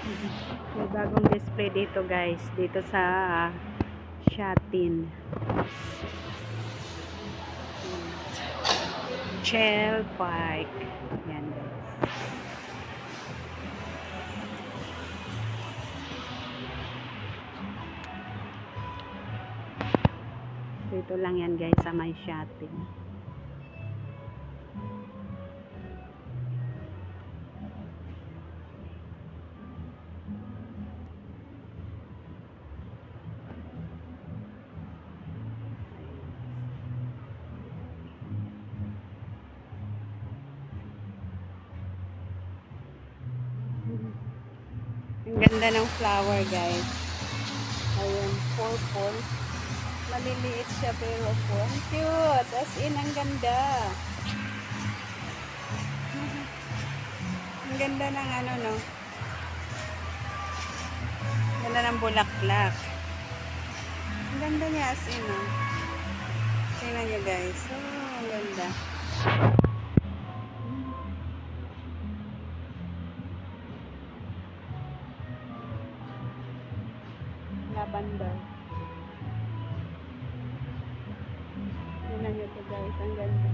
May bagong display dito guys, dito sa Shatin. Shell Park. Yan guys. Dito lang yan guys sa may Shatin. Ang ganda ng flower guys. Ayan, purple. Maliliit siya pero po. Ang cute. As in, ang ganda. Ang ganda ng ano no. Ganda ng bulaklak. Ang ganda niya as in no. Tingnan niyo guys. Oh, ang ganda. Lavender. Tingnan niyo to guys. Ang ganda.